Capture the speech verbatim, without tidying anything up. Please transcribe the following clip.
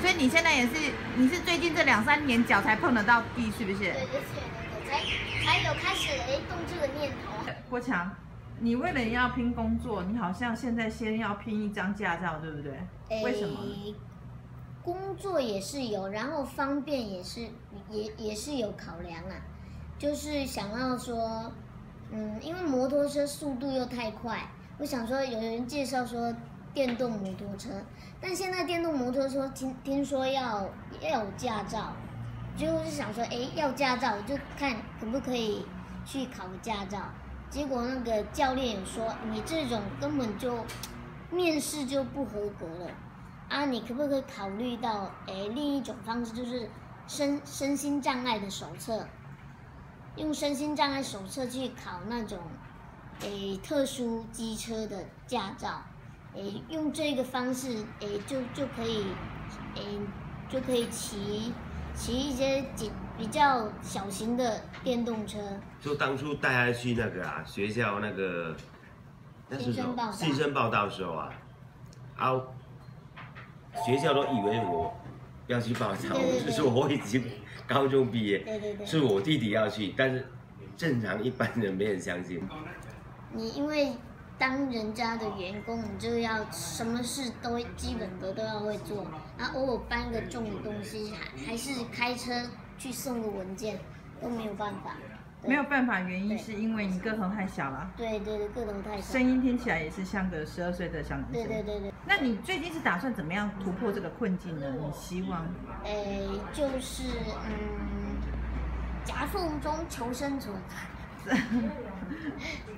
所以你现在也是，你是最近这两三年脚才碰得到地，是不是？ 对对对对，才才有开始哎动这个念头。 国强，你为了要拼工作，你好像现在先要拼一张驾照，对不对？为什么？ 工作也是有，然后方便也是也也是有考量啊，就是想要说，嗯，因为摩托车速度又太快，我想说有人介绍说电动摩托车，但现在电动摩托车听听说要要有驾照，就是想说，哎，要驾照我就看可不可以去考个驾照，结果那个教练也说你这种根本就面试就不合格了。啊，你可不可以考虑到，诶，另一种方式就是身身心障碍的手册，用身心障碍手册去考那种，诶，特殊机车的驾照，诶，用这个方式，诶，就就可以，诶，就可以骑骑一些比比较小型的电动车。 就当初带他去那个啊学校那个，那是什么？新生报道的时候啊，啊。学校都以为我要去报道，我就说我已经高中毕业， 对对对， 是我弟弟要去，但是正常一般人没人相信。 你因为当人家的员工，你就要什么事都基本的都要会做，然后偶尔搬个重的东西，还还是开车去送个文件，都没有办法。 没有办法，原因是因为你个头太小了。 对对对，个头太小。 声音听起来也是像个十二岁的小男生。 对对对对。 那你最近是打算怎么样突破这个困境呢？你希望？ 诶，就是嗯，夹缝中求生存。